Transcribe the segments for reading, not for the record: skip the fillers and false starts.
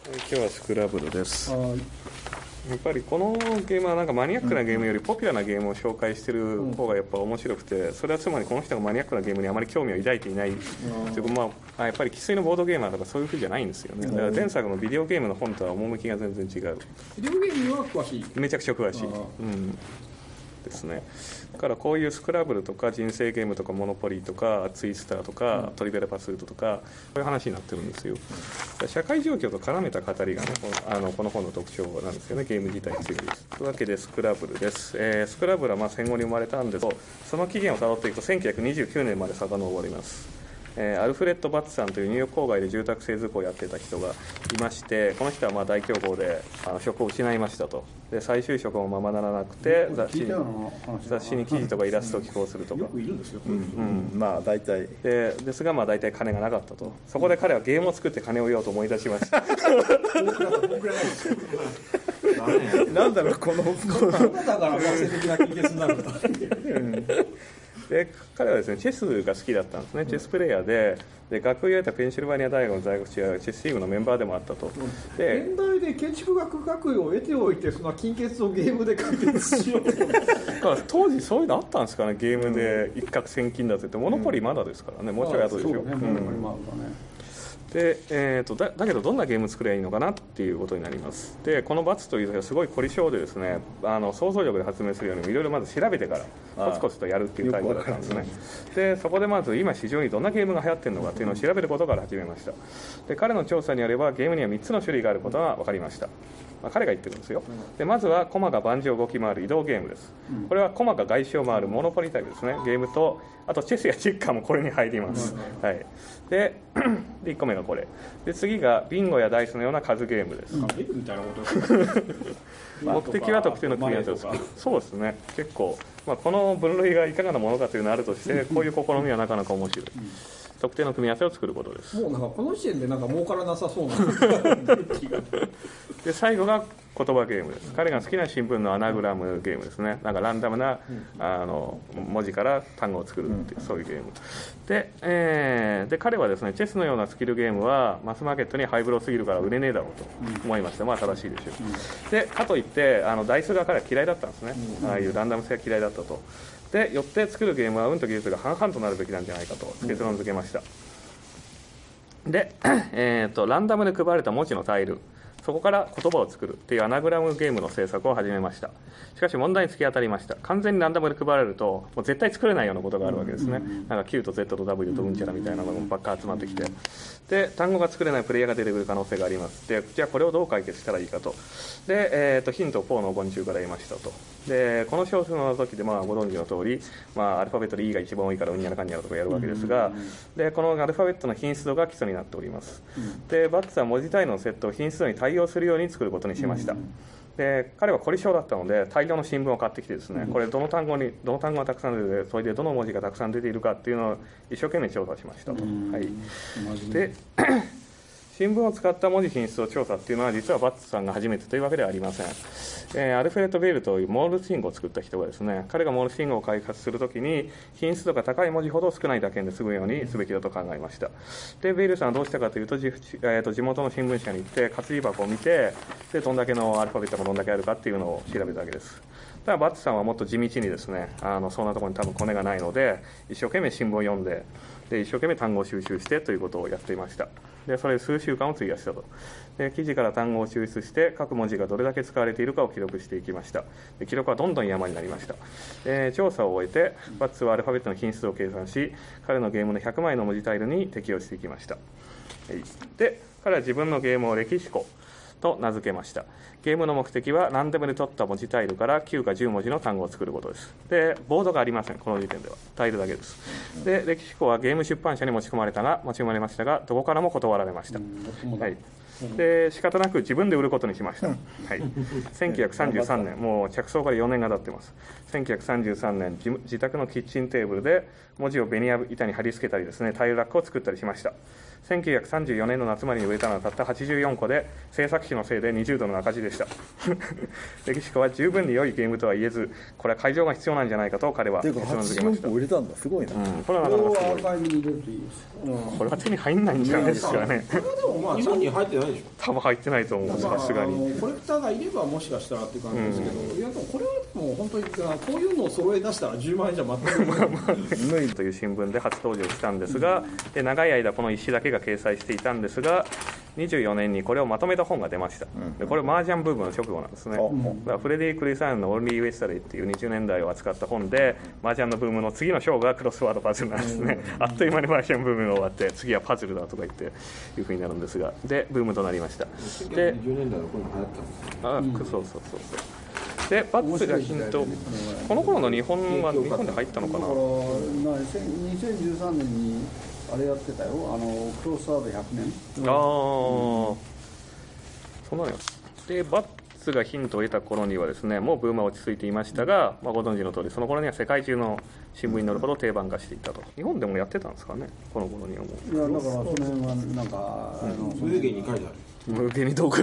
今日はスクラブルです。 はい。 やっぱりこのゲームはなんかマニアックなゲームよりポピュラーなゲームを紹介してる方がやっぱ面白くて、それはつまりこの人がマニアックなゲームにあまり興味を抱いていないというか、まあやっぱり生粋のボードゲーマーとかそういう風じゃないんですよね。だから前作のビデオゲームの本とは趣が全然違う。 ビデオゲームは詳しい。 めちゃくちゃ詳しい。ですね。だからこういうスクラブルとか人生ゲームとかモノポリーとかツイスターとかトリビアルパスートとかこういう話になってるんですよ。社会状況と絡めた語りがねこの本の特徴なんですよね。ゲーム自体についてです。というわけでスクラブルです。スクラブルはまあ戦後に生まれたんですけど、その起源をたどっていくと1929年まで遡ります。アルフレッド・バッツさんというニューヨーク郊外で住宅製図工をやってた人がいまして、この人はまあ大恐慌で職を失いましたと。で再就職もままならなくて雑誌に記事とかイラストを寄稿するとか、 よくいるんですよ。 まあ大体ですがまあ大体金がなかったと。そこで彼はゲームを作って金を得ようと思い出しましたなんだろうこのだから学生的な金欠になるんだ。 で彼はですねチェスが好きだったんですね。チェスプレイヤーで学校に入ったペンシルバニア大学の在学中はチェスチームのメンバーでもあったと。で現代で建築学学位を得ておいてその金欠をゲームで解決しようと。 だから当時そういうのあったんですかね。ゲームで一攫千金だって言ってモノポリーまだですからね。もうちょい後でしょ。でだけどどんなゲーム作ればいいのかなっていうことになります。でこのバツというのはすごい凝り性でですね、想像力で発明するよりもいろいろまず調べてからコツコツとやるっていうタイプだったんですね。でそこでまず今市場にどんなゲームが流行ってるのかっていうのを調べることから始めました。で彼の調査によればゲームには3つの種類があることが分かりました。彼が言ってるんですよ。でまずはコマが盤上動き回る移動ゲームです。これはコマが外周を回るモノポリタイプですね。ゲームとあとチェスやチェッカーもこれに入ります。はい、で1個目がこれで、次がビンゴやダイスのような数ゲームです。目的は特定の組み合わせを作る。そうですね。結構、この分類がいかがなものかというのがあるとしてこういう試みはなかなか面白い。特定の組み合わせを作ることです。 もうなんかこの時点でなんか儲からなさそうなで最後が言葉ゲームです。彼が好きな新聞のアナグラムゲームですね。なんかランダムな文字から単語を作るっていうそういうゲームで、彼はですねチェスのようなスキルゲームはマスマーケットにハイブローすぎるから売れねえだろうと思いました。まあ正しいでしょう。でかといってダイスが彼は嫌いだったんですね。ああいうランダム性が嫌いだったと。でよって作るゲームは運と技術が半々となるべきなんじゃないかと結論付けました。で、ランダムで配られた文字のタイル、そこから言葉を作るっていうアナグラムゲームの制作を始めました。しかし問題に突き当たりました。完全にランダムで配られるともう絶対作れないようなことがあるわけですね。なんか Q と Z と W とうんちゃらみたいなのがばっか集まってきて、で単語が作れないプレイヤーが出てくる可能性があります。でじゃあこれをどう解決したらいいかと。で、ヒントをポーの本中から得ましたと。でこの小説の時でご存知の通り、アルファベットで E が一番多いからうんにゃらかんにゃらとかやるわけですが、でこのアルファベットの品質度が基礎になっております。でバッツは文字単位のセットを品質度に対応するように作ることにしました。で彼は凝り性だったので大量の新聞を買ってきてですね、これどの単語がたくさん出て、それでどの文字がたくさん出ているかっていうのを一生懸命調査しましたと。で新聞を使った文字品質を調査っていうのは実はバッツさんが初めてというわけではありません。アルフレッド・ベイルというモールス信号を作った人がですね、彼がモールス信号を開発するときに品質度が高い文字ほど少ない打鍵で済むようにすべきだと考えました。でベイルさんはどうしたかというと地元の新聞社に行って活字箱を見て、でどんだけのアルファベットがどんだけあるかっていうのを調べたわけです。ただバッツさんはもっと地道にですね、そんなところに多分コネがないので一生懸命新聞を読んで、一生懸命単語を収集してということをやっていました。でそれで数週間を費やしたと。で記事から単語を抽出して各文字がどれだけ使われているかを記録していきました。で記録はどんどん山になりました。調査を終えてバッツはアルファベットの品質を計算し、彼のゲームの100枚の文字タイルに適用していきました。で彼は自分のゲームを歴史庫と名付けました。ゲームの目的はランダムで取った文字タイルから9か10文字の単語を作ることです。でボードがありません。この時点ではタイルだけです。で歴史庫はゲーム出版社に持ち込まれましたがどこからも断られました。で仕方なく自分で売ることにしました。1933年、もう着想から4年が経っています。1933年自宅のキッチンテーブルで文字をベニヤ板に貼り付けたりですね、タイルラックを作ったりしました。 1934年の夏までに売れたのはたった84個で、制作費のせいで20ドルの赤字でした。メキシコは十分に良いゲームとは言えず、これは改良が必要なんじゃないかと彼は結論付けました。 84個売れたんだ、すごいな。 これはなかなかすごい。 アーカイブに入れるといいです。 これは手に入んないんじゃないですかね。 これはでもまあ日本に入ってないでしょ。 多分入ってないと思う、さすがに。 コレクターがいればもしかしたらっていう感じですけど、いやでもこれはもう本当にこういうのを揃え出したら10万円じゃ全く無理という新聞で初登場したんですが、で長い間この一紙だけが掲載していたんですが、24年にこれをまとめた本が出ました。でこれ麻雀ブームの直後なんですね。だからフレディ・クリサンの「オンリー・ウェスタデイ」っていう20年代を扱った本で、麻雀のブームの次の章がクロスワードパズルなんですね。あっという間に麻雀ブームが終わって、次はパズルだとか言っていうふうになるんですが、でブームとなりました。で 20年代の頃に流行ったんです。 そうそうそうそう。でバッツがヒント、この頃の日本は日本で入ったのかな。 2013年にあれやってたよ、クロスワード100年。 そのよ。でバッツがヒントを得た頃にはですね、もうブームは落ち着いていましたが、ご存知の通りその頃には世界中の新聞に載るほど定番化していたと。日本でもやってたんですかね、この頃にはもう。 いやだからその辺はなんか無限に書いてある。 無限にどうかニ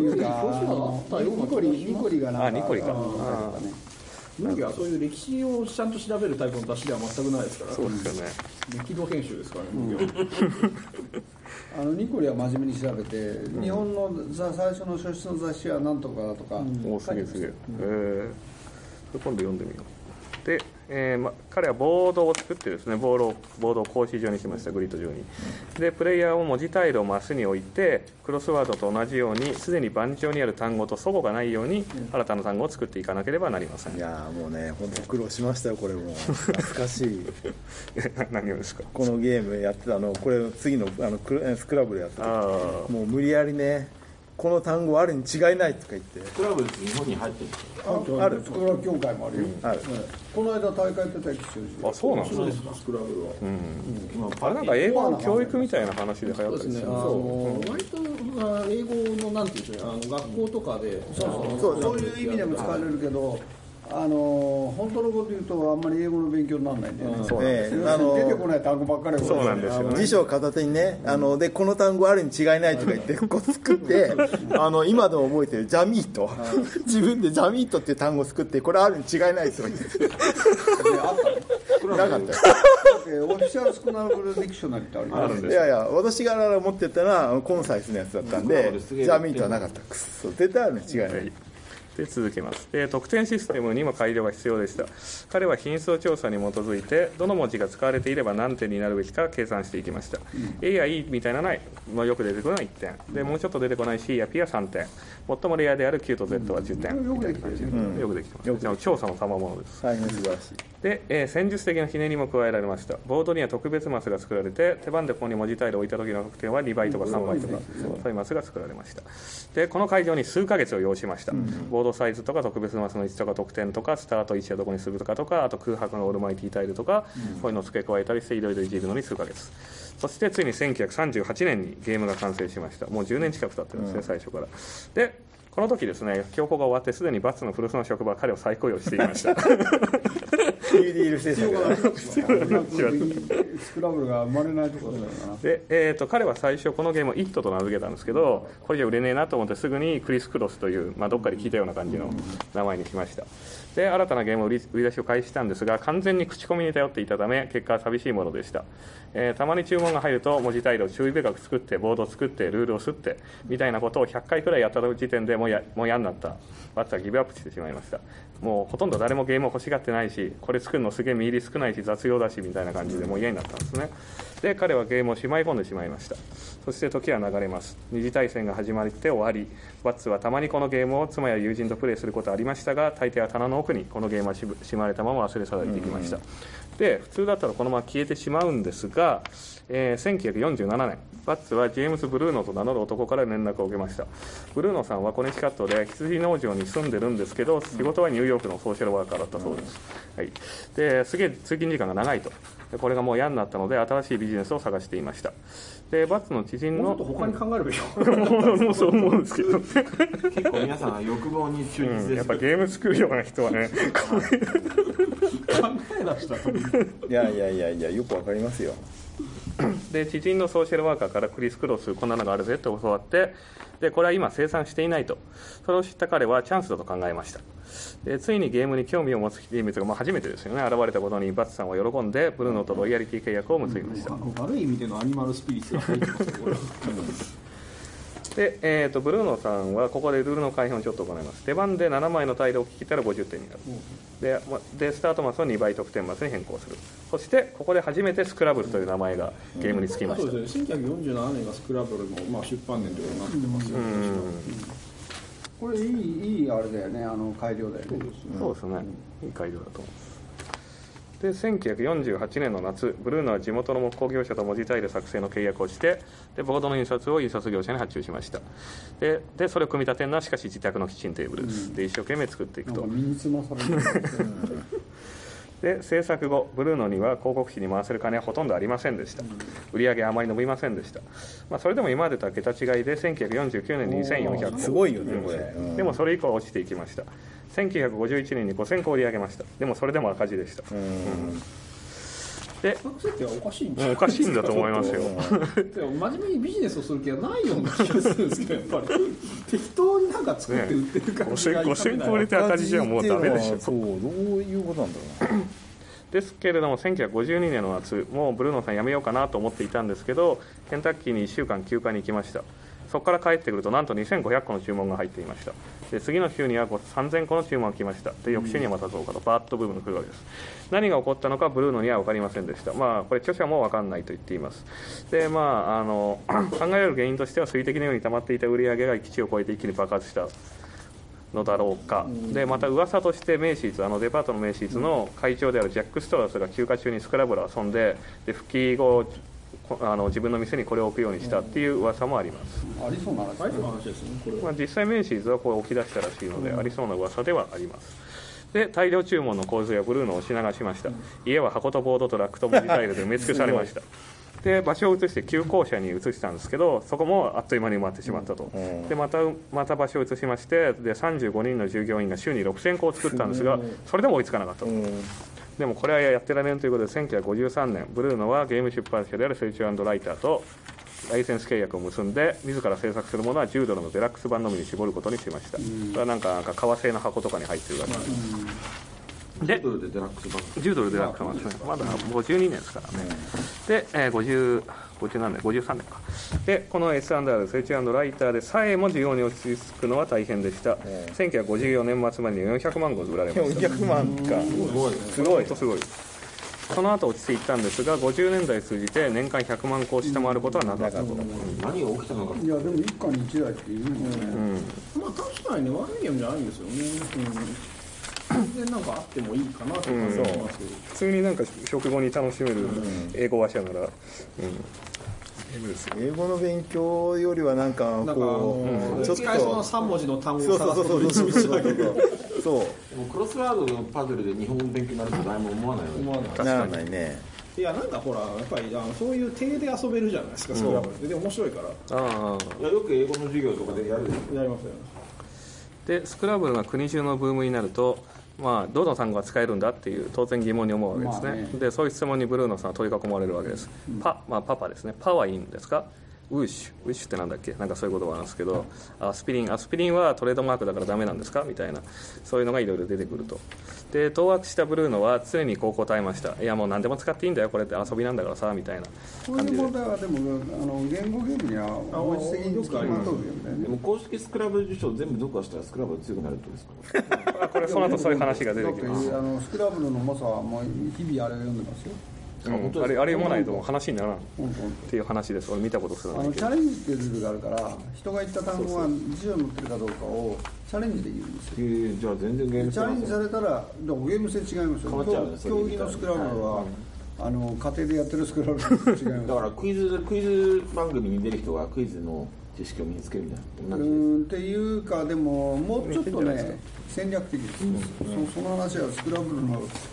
コリがなんかニコリか。 麦はそういう歴史をちゃんと調べるタイプの雑誌では全くないですから。 そうですよね。 歴度編集ですからね、麦は。ニコリは真面目に調べて、日本の最初の初出の雑誌はなんとかとか。 すげえすげえ。今度読んでみよう。で、彼はボードを作ってですね、ボードを格子状にしました、グリッド状に。でプレイヤーを文字タイルをマスに置いて、クロスワードと同じようにすでに盤上にある単語と齟齬がないように新たな単語を作っていかなければなりません。 いやもうね、本当苦労しましたよ、これも懐かしい何をですか。 このゲームやってたの、これ次のスクラブルやってた、もう無理やりね、この単語あるに違いないとか言って。 スクラブルって日本に入ってるんですか。 あるスクラブ協会もあるよ。 ある。 この間大会出たりしてる。 そうなんですね。 スクラブルは。 あれなんか英語の教育みたいな話で流行ったりする。 割と英語のなんていうんでしょうね、学校とかでそういう意味でも使われるけど。本当のこと言うとあんまり英語の勉強にならないんで、出てこない単語ばっかり。 そうなんですよね。 辞書を片手にね、でこの単語あるに違いないとか言ってこう作って今でも覚えてるジャミート自分でジャミートっていう単語を作って、これあるに違いないとか言ってなかったよ。 オフィシャルスクラブルディクショナリーってあるんです。 いやいや、私が持ってたのはコンサイスのやつだったんで、ジャミートはなかった。くっそ、絶対あるに違いない。 で続けます。で得点システムにも改良が必要でした。彼は品質調査に基づいてどの文字が使われていれば何点になるべきか計算していきました。A や E みたいなのはよく出てくるのは1点で、もうちょっと出てこない C や P は3点、最もレアである Q と Z は10点みたいな感じでよくできてます。調査の賜物です。 大変素晴らしい。 で、戦術的なひねりも加えられました。ボードには特別マスが作られて、手番でここに文字タイルを置いた時の得点は2倍とか3倍とか、そういうマスが作られました。でこの会場に数ヶ月を要しました。ボードサイズとか特別マスの位置とか得点とか、スタート位置はどこにするとか、あと空白のオールマイティタイルとか、こういうのを付け加えたりしていろいろいじるのに数ヶ月。そしてついに1938年にゲームが完成しました。もう10年近く経ってるんですね、最初から。でこの時ですね、強行が終わってすでにバッツの古巣の職場は彼を再雇用していました。 ニューディール制作がスクラブルが生まれないところだよな。 で、彼は最初このゲームを「イット」と名付けたんですけど、これじゃ売れねえなと思ってすぐにクリス・クロスという、どっかで聞いたような感じの名前にしました。で新たなゲームを売り出しを開始したんですが、完全に口コミに頼っていたため結果は寂しいものでした。たまに注文が入ると文字タイルを注意深く作って、ボードを作って、ルールをすってみたいなことを100回くらいやった時点でもう嫌になったバッツはギブアップしてしまいました。もうほとんど誰もゲームを欲しがってないし、これ作るのすげえ見入り少ないし雑用だしみたいな感じでもう嫌になったんですね。で彼はゲームをしまい込んでしまいました。そして時は流れます。二次大戦が始まって終わり、バッツはたまにこのゲームを妻や友人とプレイすることはありましたが、大抵は棚の奥にこのゲームはしまわれたまま忘れ去られていきました。で普通だったらこのまま消えてしまうんですが、1947年バッツはジェームズ・ブルーノと名乗る男から連絡を受けました。ブルーノさんはコネチカットで羊農場に住んでるんですけど、仕事はニューヨークのソーシャルワーカーだったそうです。ですげえ通勤時間が長いと。でこれがもう嫌になったので新しいビジネスを探していました。でバッツの知人のもっと他に考えるべきもうそう思うんですけど結構皆さん欲望に忠実です、 やっぱゲーム作るような人はね考え出したいやよくわかりますよ。 で知人のソーシャルワーカーからクリス・クロスこんなのがあるぜと教わって、でこれは今生産していないと、それを知った彼はチャンスだと考えました。でついにゲームに興味を持つ人物が、初めてですよね、現れたことにバッツさんは喜んでブルーノとロイヤリティ契約を結びました。 悪い意味でのアニマルスピリッツが入ってますねこれで、ブルーノさんはここでルールの改変をちょっと行います。手番で7枚のタイルを切ったら50点になる。でスタートマスを2倍得点マスに変更する。そしてここで初めてスクラブルという名前がゲームにつきました。 そうですね、1947年がスクラブルの、出版年ということになってますよね。これいいあれだよね、改良だよね。 そうですね、いい改良だと思います。で1948年の夏、ブルーノは地元の木工業者と文字タイル作成の契約をして、でボードの印刷を印刷業者に発注しました。でそれを組み立てるのはしかし自宅のキッチンテーブルです、で一生懸命作っていくと。 身につまされるで制作後、ブルーノには広告費に回せる金はほとんどありませんでした。売り上げあまり伸びませんでした。それでも今までとは桁違いで1949年に2400個、 すごいよねこれ、 でもそれ以降は落ちていきました。1951年に5000個売り上げました。でもそれでも赤字でした。で設定はおかしいんおかしいんだと思いますよ真面目にビジネスをする気はないような気がするんですけど、やっぱり適当になんか作って売ってる感じが 5000個売れて赤字じゃもうダメでしょ。 そう、どういうことなんだろうなですけれども1952年の夏、もうブルーノさん辞めようかなと思っていたんですけど、ケンタッキーに1週間休暇に行きました。そこから帰ってくるとなんと2500個の注文が入っていました。で次の週には3000個の注文が来ました。で翌週にはまた増加とバーッとブームが来るわけです。何が起こったのかブルーノには分かりませんでした。これ著者も分かんないと言っています。で考えられる原因としては水滴のように溜まっていた売り上げが基地を超えて一気に爆発したのだろうか。でまた噂としてメイシーズ、デパートのメイシーズの会長であるジャック・ストラスが休暇中にスクラブルを遊んで、復帰後自分の店にこれを置くようにしたっていう噂もあります。 ありそうな話ですねこれ。 実際メイシーズはこれ置き出したらしいので、ありそうな噂ではあります。で大量注文の洪水はブルーノを押し流しました。家は箱とボードとラックと文字タイルで埋め尽くされましたで場所を移して旧校舎に移したんですけど、そこもあっという間に埋まってしまったと。でまた場所を移しまして、で35人の従業員が週に6000個を作ったんですが、それでも追いつかなかったと。でもこれはやってられんということで1953年、ブルーノはゲーム出版社であるセイチュー&ライターとライセンス契約を結んで、自ら制作するものは10ドルのデラックス版のみに絞ることにしました。それはなんか革製の箱とかに入ってるわけです。で 10ドルでデラックス版 10ドルデラックス版ですね。まだ52年ですからね。で、53年か。でこの S&R セイチュー&ライターでさえも需要に落ち着くのは大変でした。1954年末までに400万個売られました。 400万か、 すごい。その後落ちていったんですが、50年代通じて年間100万個を下回ることはなかったと。 何が起きたのか。 いやでも一家に一台っていうのね、確かにね、悪いゲームじゃないんですよね。全然なんかあってもいいかなと思いますけど、 普通になんか食後に楽しめる英語話者なら、 英語の勉強よりはなんかこうちょっと使えそうな3文字の単語を探すことに一緒だけど、 そうクロスワードのパズルで日本語勉強になると誰も思わないよね。 ならないね。 いやなんかほらやっぱりそういう体で遊べるじゃないですか、スクラブルで面白いから。 いやよく英語の授業とかでやりますよね。 でスクラブルが国中のブームになると、どの単語が使えるんだっていう当然疑問に思うわけですね。でそういう質問にブルーノさんは問い囲まれるわけです。パパですね。パはいいんですか。ウィッシュってなんだっけ、なんかそういう言葉なんですけど、アスピリンはトレードマークだからダメなんですかみたいな、そういうのがいろいろ出てくると。で当惑したブルーノは常にこう答えました。いやもう何でも使っていいんだよ、これって遊びなんだからさみたいな感じで。 こういう問題はでも言語ゲームには本質的に使いまとるよね。 でも公式スクラブル受賞全部読破したらスクラブル強くなるってことですか。 これその後そういう話が出てきます。 スクラブルの猛者はもう日々あれを読んでますよ。 あれ読まないと話にならんっていう話です。俺見たことするんだけど、 チャレンジっていうルールがあるから、人が言った単語が辞書に載ってるかどうかをチャレンジで言うんですよ。 じゃあ全然ゲームチャレンジされたらゲーム性違いますよ。競技のスクラブルは、家庭でやってるスクラブルと違います。 だからクイズ番組に出る人がクイズの知識を身につけるみたいな。 っていうか、でももうちょっとね戦略的です。その話はスクラブルの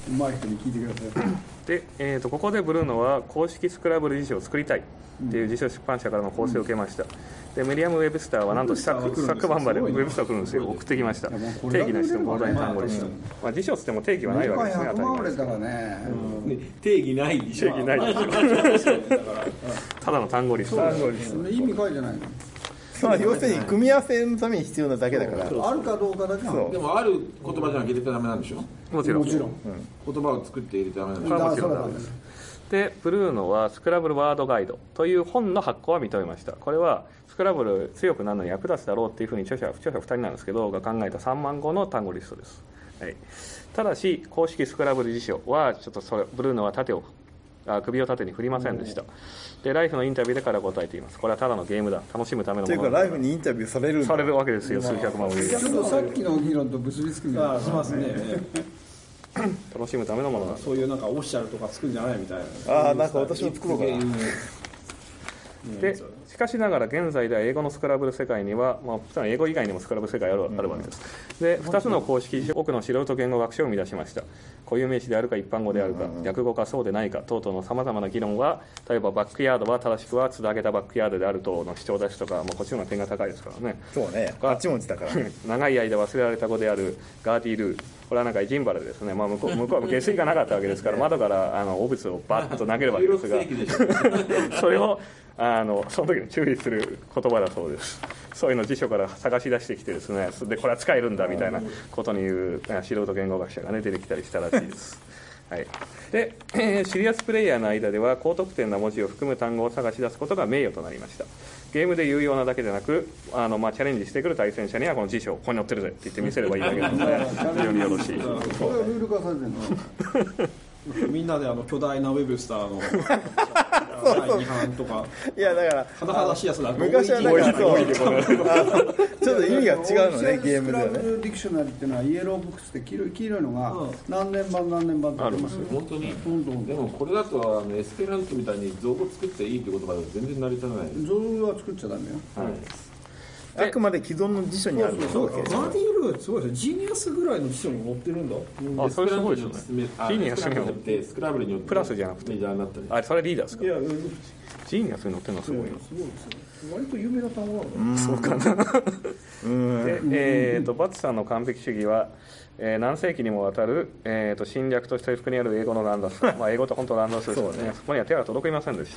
上手い人に聞いてください。 で、ここでブルーノは公式スクラブル辞書を作りたいっていう辞書出版社からの構成を受けました。でメリアム・ウェブスターはなんと昨晩までウェブスター来るんですよ。送ってきました。定義なしの膨大な単語リスト。まあ辞書っつっても定義はないわけですね。当たり前ですからね。 定義ないでしょ。 定義ないでしょ。ただの単語リスト。 意味書いてないの。 まあ要するに組み合わせのために必要なだけだから。 あるかどうかだけでもある言葉じゃなきゃ入れてダメなんでしょ。 もちろん。 言葉を作って入れてダメなんでしょ。 もちろんダメです。でブルーノはスクラブルワードガイドという本の発行は認めました。これはスクラブル強くなるのに役立つだろうっていうふうに著者2人なんですけどが考えた3万語の単語リストです、はい、ただし公式スクラブル辞書はちょっとブルーノは首を縦に振りませんでした。でライフのインタビューでから答えています。これはただのゲームだ、楽しむためのものだ。 というかライフにインタビューされるわけですよ。数百万を言う。 ちょっとさっきの議論と結びつくみたいな。 しますね。 楽しむためのものだ。 そういうなんかオフィシャルとか作るんじゃないみたいな。 なんか私も作ろうかな。 でしかしながら現在では英語のスクラブル世界には、英語以外にもスクラブル世界あるわけです。で2つの公式多くの素人言語学者を生み出しました。固有名詞であるか一般語であるか略語かそうでないか等々のさまざまな議論は、例えばバックヤードは正しくはつなげたバックヤードである等の主張ですとか、こっちの方が点が高いですからね。 そうね、8文字だから長い間忘れられた語であるガーディルー、これはなんかイジンバルですね。向こうは下水がなかったわけですから窓から汚物をバッと投げるわけですがそれをその時に注意する言葉だそうです。そういうの辞書から探し出してきてですね、でこれは使えるんだみたいなことに言う素人言語学者がね出てきたりしたらしいです。はい、で、シリアスプレイヤーの間では高得点な文字を含む単語を探し出すことが名誉となりました。ゲームで有用なだけでなくチャレンジしてくる対戦者にはこの辞書をここに載ってるぜって言って見せればいいだけなので非常によろしい。 これはルール化されてるの。 みんなで巨大なウェブスターの違反とか、 いやだから甚だしいやつだ。 昔はだからちょっと意味が違うのねゲームではね。 スクラブルディクショナリーっていうのはイエローブックスって黄色いのが何年版ってありますよ。 本当に。でもこれだとエスペラントみたいに造語作っていいって言葉で全然成り立たない。 造語は作っちゃダメよ。 あくまで既存の辞書にある。 そうガーディールーすごいですよ。ジーニアスぐらいの辞書に載ってるんだ。 それすごいですよね。ジーニアスによってスクラブルによってプラスじゃなくてメジャーになったり。 それリーダーですか。 いやジーニアスに載ってるのはすごいな。 すごいですよ。割と有名な単語なんだ。 そうかな。でバツさんの完璧主義は何世紀にもわたる侵略として服にある英語の乱奪英語と本当乱奪ですね。そこには手が届きませんでした。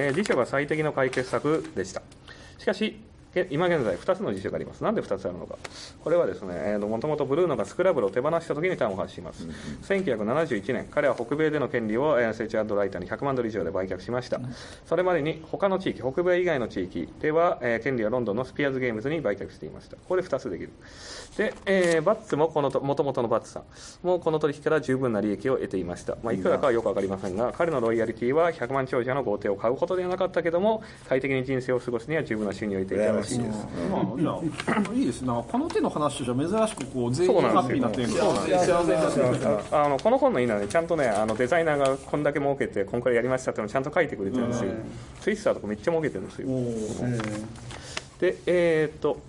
辞書が最適の解決策でした。しかし今現在2つの辞書があります。なんで2つあるのか。これはですね、もともとブルーノがスクラブルを手放した時に端を発します。1971年、彼は北米での権利をセーチ・アッド・ライターに$100万以上で売却しました。それまでに他の地域、北米以外の地域では、権利はロンドンのスピアーズ・ゲームズに売却していました。これ2つできる。で、バッツももともとのバッツさんもこの取引から十分な利益を得ていました。いくらかはよく分かりませんが、彼のロイヤリティは100万長者の豪邸を買うことではなかったけども、快適に人生を過ごすには十分な収入を得ていたらしいです。 いいですね。この手の話としては珍しく全員ハッピーになってるんで、幸せになってる。 この本のいいのはね、ちゃんとねデザイナーがこんだけ儲けてこんくらいやりましたっていうのをちゃんと書いてくれてるんですよ。ツイスターとかめっちゃ儲けてるんですよ。で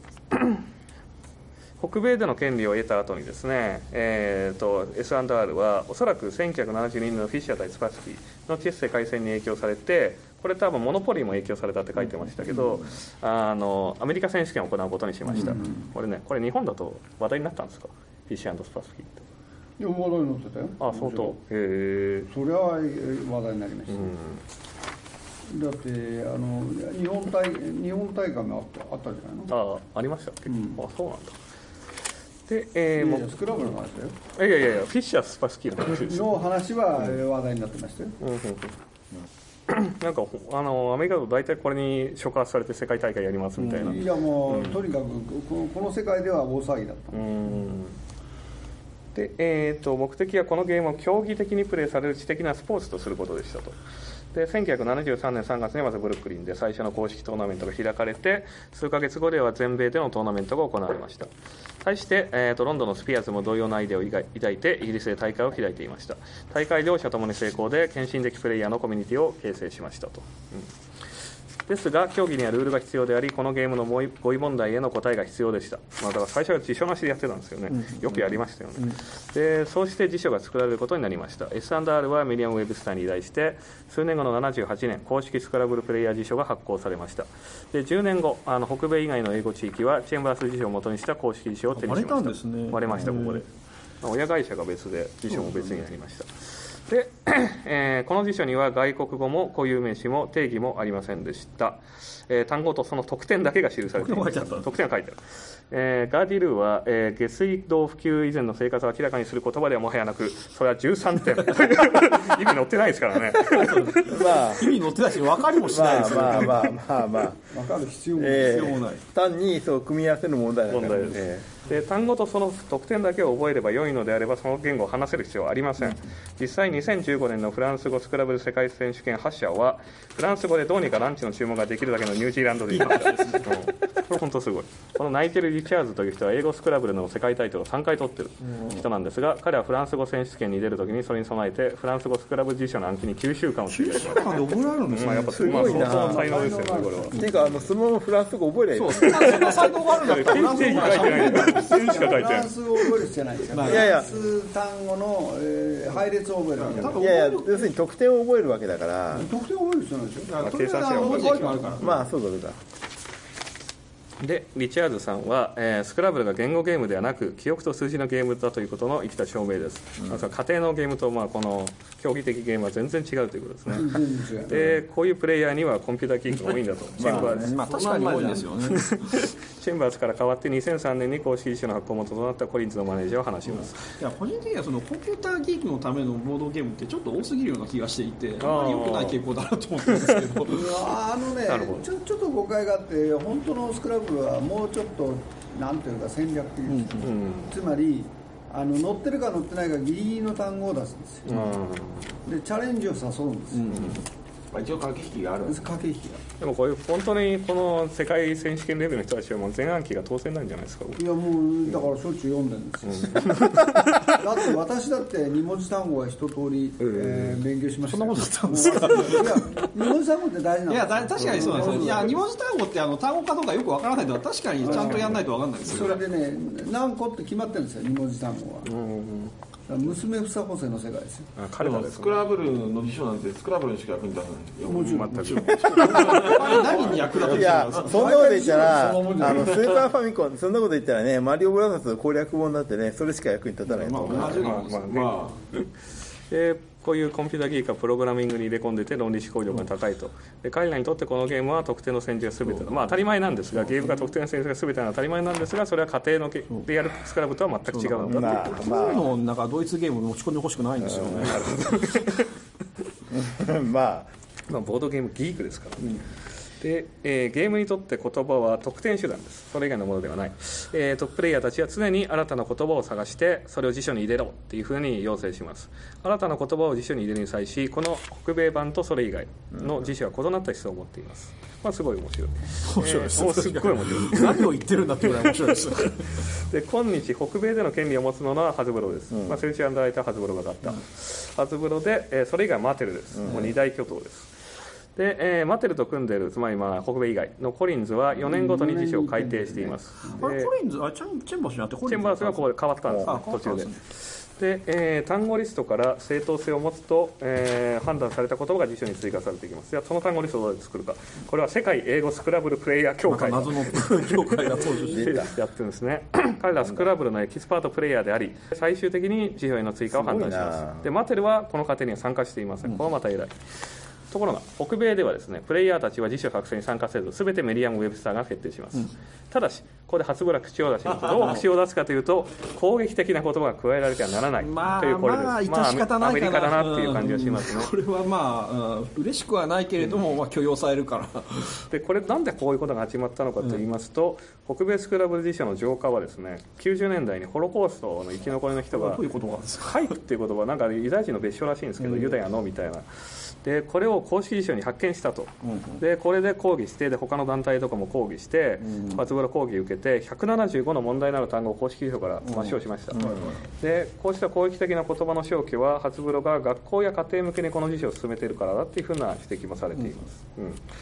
北米での権利を得た後にですね、S&R はおそらく1972年のフィッシャー対スパスキーのチェス世界戦に影響されて、これ多分モノポリーも影響されたって書いてましたけど、アメリカ選手権を行うことにしました。これ日本だと話題になったんですか。フィッシャー&スパスキーって。 いや話題になってたよ。 相当。 それは話題になりました。だって日本大会もあったじゃないの。 ありましたっけ。そうなんだ。でスクラブルの話だよ。 いやフィッシャースパスキーの話です。 の話は話題になってましたよ。 なんかアメリカだと大体これに触発されて世界大会やりますみたいな。 いやもうとにかくこの世界では大騒ぎだった。 で目的はこのゲームを競技的にプレーされる知的なスポーツとすることでしたと。で1973年3月にまずブルックリンで最初の公式トーナメントが開かれて、数ヶ月後では全米でのトーナメントが行われました。対して、ロンドンのスピアーズも同様のアイデアを抱いてイギリスで大会を開いていました。大会両者ともに成功で献身的プレイヤーのコミュニティを形成しましたと。 ですが競技にはルールが必要であり、このゲームの語彙問題への答えが必要でした。だから最初は辞書なしでやってたんですよね。よくやりましたよね。でそうして辞書が作られることになりました。 S&R はメリアム・ウェブスターに依頼して数年後の78年公式スクラブルプレイヤー辞書が発行されました。で10年後北米以外の英語地域はチェンバース辞書を元にした公式辞書を手にしました。 割れたんですね。 割れました。ここで親会社が別で辞書も別になりました。でこの辞書には外国語も固有名詞も定義もありませんでした。単語とその得点だけが記されています。得点が書いてある。ガーディルーは、下水道普及以前の生活を明らかにする言葉ではもはやなく、それは13点意味載ってないですからね。 まあ、意味載ってないし分かりもしないですよね。 分かる必要もない、 単にそう組み合わせる問題だからです。で単語とその得点だけを覚えれば良いのであればその言語を話せる必要はありません。実際2015年のフランス語スクラブル世界選手権8社はフランス語でどうにかランチの注文ができるだけのニュージーランドでいましたこれ本当すごい。このナイケル・リチャーズという人は英語スクラブルの世界タイトルを3回取ってる人なんですが、彼はフランス語選手権に出るときにそれに備えてフランス語スクラブル辞書の暗記に9週間を費やしました。 覚えられるんですね。 やっぱすごいな。 相当の才能ですよねこれは。 っていうかそのままフランス語覚えればいい。 そんな才能があるんだったらフランス語書いてないんだ。 フランス語を覚える必要ないですよ。フランス単語の、配列を覚えるわけだから。 いや要するに得点を覚えるわけだから。 得点を覚える必要ないでしょ。 計算式が覚えるもあるから。 まあそうだそうだ。 でリチャーズさんは、スクラブルが言語ゲームではなく記憶と数字のゲームだということの生きた証明です。家庭のゲームと、この競技的ゲームは全然違うということですね。でこういうプレイヤーにはコンピューターキーが多いんだと。チェンバーズ、 確かに多いですよね。 チェンバーズから変わって2003年に公式辞書の発行元となったコリンズのマネージャーを話します。 いや個人的にはそのコンピューターギークのためのボードゲームってちょっと多すぎるような気がしていて、あまり良くない傾向だなと思ってるんですけど。 ちょっと誤解があって、本当のスクラブルはもうちょっとなんていうか戦略的です、つまり乗ってるか乗ってないかギリギリの単語を出すんですよ、でチャレンジを誘うんですよ、 一応駆け引きがあるんです。 駆け引きが。 でもこういう本当にこの世界選手権レベルの人たちはもう前暗記が当然なんじゃないですか。 いやもうだからしょっちゅう読んでるんですよ、だって私だって2文字単語は一通り、勉強しました。 そんなことだったんですか。 いや2文字単語って大事なんですよ。 いや確かにそうなんですよ。いや2文字単語って単語かどうかよくわからないのは確かにちゃんとやらないとわかんないですよ。 それでね何個って決まってるんですよ2文字単語は。娘ふさ補正の世界ですよ。 彼はスクラブルの辞書なんてスクラブルにしか役に立たないよ。 もちろん何に役立つんいやですか。 そんなこと言ったらスーパーファミコンそんなこと言ったらねマリオブラザーズの攻略本だってねそれしか役に立たないと思う。 でこういうコンピューター技術がプログラミングに入れ込んでて論理思考力が高いと。で彼らにとってこのゲームは得点の戦術が全ての、当たり前なんですがゲームが得点の戦術が全てのは当たり前なんですがそれは家庭のでやるスクラブとは全く違うんだっていう。 そういうのなんかドイツゲーム持ち込んでほしくないんですよね。 まあボードゲームギークですからね。でゲームにとって言葉は得点手段です。それ以外のものではない。トッププレイヤーたちは常に新たな言葉を探してそれを辞書に入れろっていうふうに要請します。新たな言葉を辞書に入れるに際しこの北米版とそれ以外の辞書は異なった思想を持っています。すごい面白い。 面白いです。 すっごい面白い。 何を言ってるんだってぐらい面白いです。 で今日北米での権利を持つのはハズブロです。セルシアンダーライターハズブロが買った、ハズブロで、それ以外はマテルです。もう二大巨頭です。でマテルと組んでいるつまり北米以外のコリンズは4年ごとに辞書を改定しています。 コリンズチェンバースになってコリンズチェンバースがここで変わったんですね、途中で。単語リストから正当性を持つと、判断された言葉が辞書に追加されていきます。ではその単語リストをどうやって作るか。これは世界英語スクラブルプレイヤー協会謎の協会が登場してやってるんですね。彼らはスクラブルのエキスパートプレイヤーであり最終的に辞書への追加を判断します。でマテルはこの過程には参加していません。これはまた偉い。ところが北米ではですねプレイヤーたちは辞書作成に参加せず全てメリアム・ウェブスターが決定します。ただしここで初ブラ口を出します。どう口を出すかというと攻撃的な言葉が加えられてはならないというこれです。アメリカだなっていう感じがしますね。 これは嬉しくはないけれども、許容されるからでこれなんでこういうことが始まったのかと言いますと、北米スクラブル辞書の浄化はですね90年代にホロコーストの生き残りの人がどういう言葉なんですか。 ハイプっていう言葉はなんかユダヤ人の別称らしいんですけど、ユダヤのみたいな。でこれを公式辞書に発見したと、でこれで抗議してで他の団体とかも抗議して、初ブロ抗議を受けて175の問題のある単語を公式辞書から抹消しました。でこうした攻撃的な言葉の消去は初ブロが学校や家庭向けにこの辞書を進めているからだっていうふうな指摘もされています。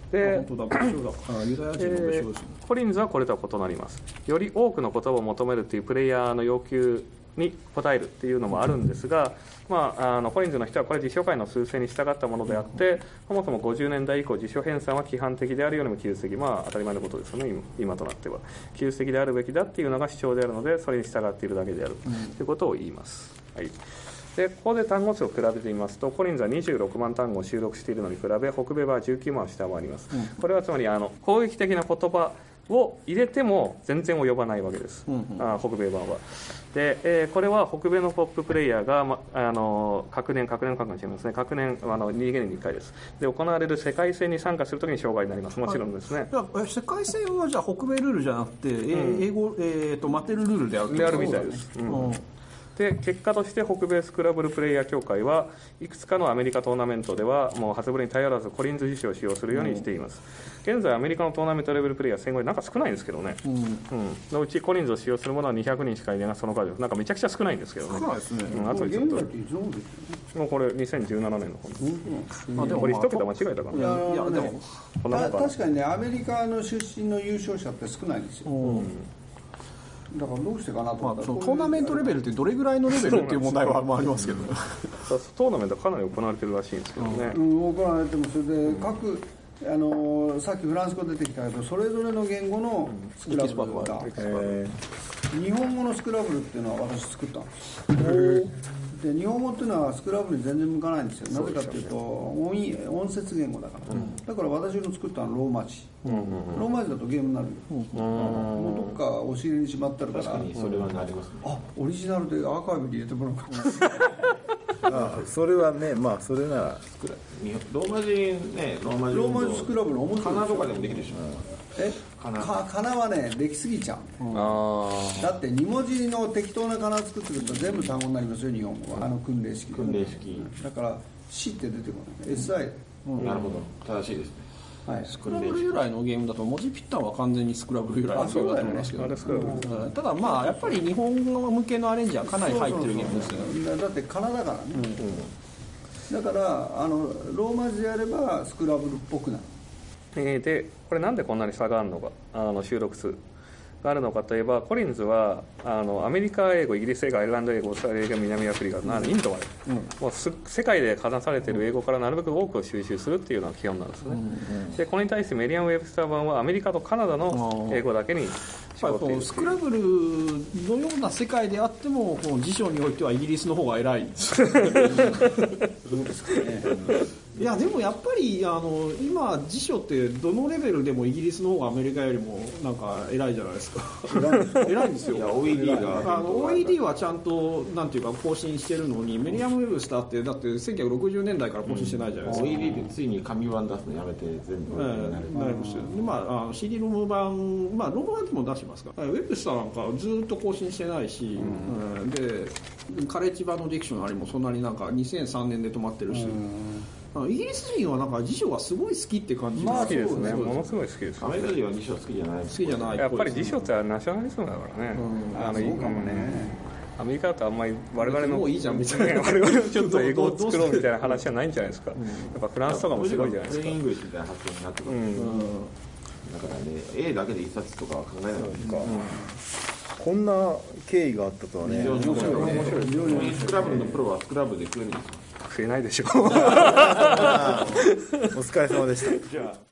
で本当だ、別称だ。ユダヤ人の別称ですね。 コリンズはこれとは異なります。より多くの言葉を求めるというプレイヤーの要求に応えるっていうのもあるんですが、コリンズの人はこれ辞書界の趨勢に従ったものであって、そもそも50年代以降辞書編纂は規範的であるよりも旧石、当たり前のことですよね、今となっては旧石であるべきだっていうのが主張であるので、それに従っているだけであるということを言います。はい。でここで単語数を比べてみますと、コリンズは26万単語を収録しているのに比べ、北米は19万を下回ります。これはつまり攻撃的な言葉を入れても全然及ばないわけです、北米版は。で、これは北米のトッププレイヤーが、各年各年かもしれませんね、各年2年に1回です。で行われる世界戦に参加するときに障害になります。もちろんですね。 世界戦はじゃあ北米ルールじゃなくて、英語、マテルルールであるみたいです。で結果として北米スクラブルプレイヤー協会はいくつかのアメリカトーナメントではもう初ぶりに頼らずコリンズ辞書を使用するようにしています。現在アメリカのトーナメントレベルプレイヤー1500なんか少ないんですけどね、のうちコリンズを使用するものは200人しかいないがその数なんかめちゃくちゃ少ないんですけどね。 少ないですね。 あとちょっともうこれ2017年の本でもこれ一桁間違えたかな。 いやでも確かにね、アメリカの出身の優勝者って少ないんですよ。だからどうしてかなと思ったら、 トーナメントレベルってどれぐらいのレベルっていう問題はありますけどね。 トーナメントはかなり行われてるらしいんですけどね。 行われても、それで各さっきフランス語出てきたけど、それぞれの言語のスクラブルが、日本語のスクラブルっていうのは私作ったんです。で日本語っていうのはスクラブルに全然向かないんですよ。なぜかっていうと音節言語だから、だから私の作ったのはローマ字、ローマ字だとゲームになるよ、もうどっかお尻にしまってあるから。 確かにそれはなりますね。 オリジナルでアーカイブに入れてもらうかそれはね、それならローマ字ね、ローマ字スクラブル面白い。 カナとかでもできるでしょ。 カナはねできすぎちゃう、だって2文字の適当なカナ作ってくると全部単語になりますよ、日本語は訓練式だから C って出てこない、SI、 なるほど、正しいですね。 はい、 スクラブル由来のゲームだと文字ピッタンは完全にスクラブル由来のゲームだと思いますけど、ただやっぱり日本語向けのアレンジはかなり入ってるゲームですよね。 だってカナだからね、だからローマ字でやればスクラブルっぽくなる。 でこれなんでこんなに差があるのか、収録数があるのかといえば、コリンズはアメリカ英語、イギリス英語、アイルランド英語、オーストラリア英語、南アフリカ、インドまで、もう世界で話されている英語からなるべく多くを収集するっていうのが基本なんですね。でこれに対してメリアム・ウェブスター版はアメリカとカナダの英語だけに絞っている。 スクラブルのような世界であってもこの辞書においてはイギリスの方が偉いそうですかね。いやでもやっぱり今辞書ってどのレベルでもイギリスの方がアメリカよりもなんか偉いじゃないですか。偉いんですよ。OED はちゃんとなんていうか更新してるのに、メリアム・ウェブスターってだって1960年代から更新してないじゃないですか。 OED ってついに紙版出すのやめて全部なりますよ。CD ロム版、ロム版でも出しますから。ウェブスターなんかずっと更新してないし、でカレッジ版のディクショナリもそんなになんか2003年で止まってるし。イギリス人はなんか辞書がすごい好きって感じ。 好きですね、ものすごい好きです。 アメリカ人は辞書好きじゃない。 好きじゃない。 やっぱり辞書ってナショナリズムだからね。 そうかもね。 アメリカだとあんまり我々のもういいじゃんみたいな、 我々のちょっと英語を作ろうみたいな話じゃないんじゃないですか。やっぱフランスとかもすごいじゃないですか。 プレイングリッシュみたいな発想になってくる。だからね、A だけで一冊とかは考えないんですか。 こんな経緯があったとはね。 面白い。スクラブルのプロはスクラブルで食えるんですよ。 食えないでしょう。 お疲れ様でした。 じゃあ。